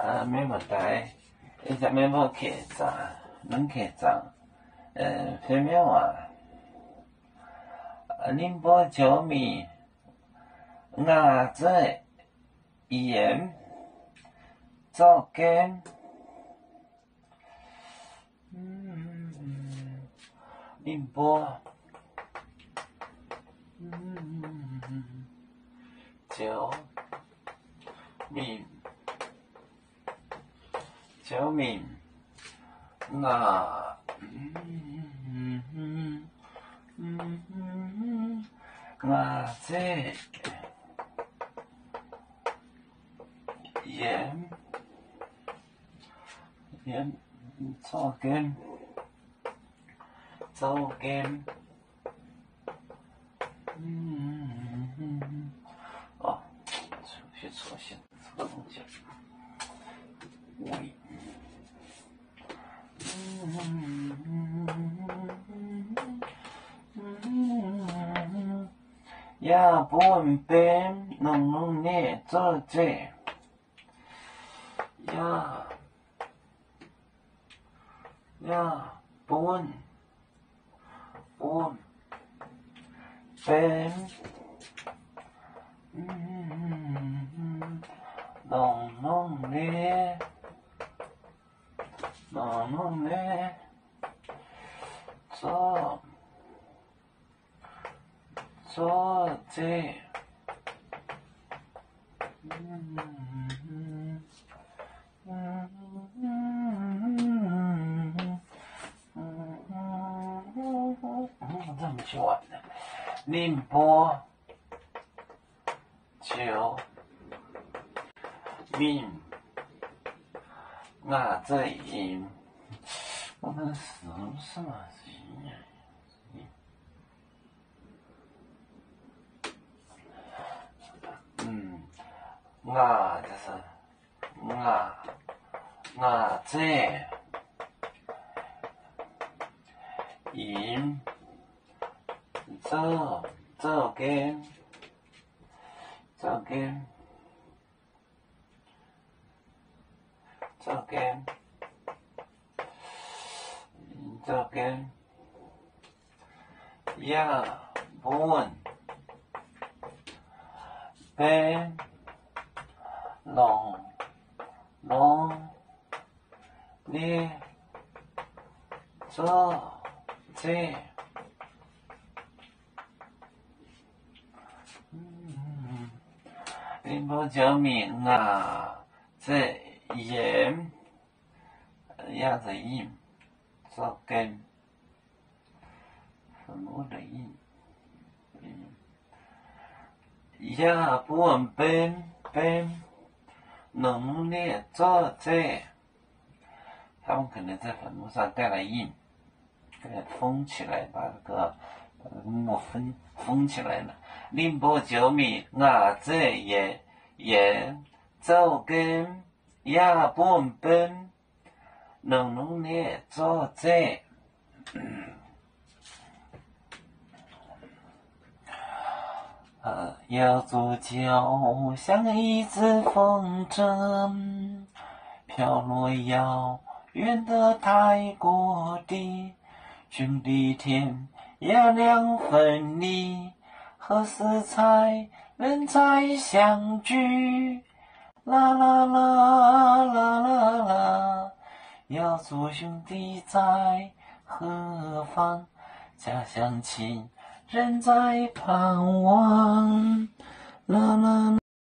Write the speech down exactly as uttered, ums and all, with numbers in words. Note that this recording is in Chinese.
啊，没问题。伊只要要客栈，软客栈，呃，飞喵啊，宁波酒米，鸭子盐，糟羹，嗯，宁波，嗯，酒米。小米，那嗯嗯嗯嗯，那这盐盐糟羹糟羹，嗯嗯哦，出去出现这个东西，喂。呀，不问边，弄弄你做这呀呀，不问不问边，嗯，弄弄你，弄弄你做。做这，嗯嗯嗯嗯嗯，这么去玩呢？宁波酒米鸭子盐，我们是什么人呀？嗯，鸭就是鸭鸭子盐糟糟羹糟羹糟羹糟羹呀，不问边弄弄你做这，嗯，宁波酒米鸭子盐，鸭子盐，糟羹，什么的盐？呀，不问边边，弄你做这，他们可能在坟墓上盖了印，给它封起来，把这个墓封封起来了。宁波酒米鸭子盐盐糟羹，呀，不问边，弄弄你做这。呃，要做就像一只风筝，飘落遥远的泰国地，兄弟天涯两分离，何时才能再相聚？啦啦啦啦啦啦，要做兄弟在何方？家乡亲人在盼望，啦啦啦。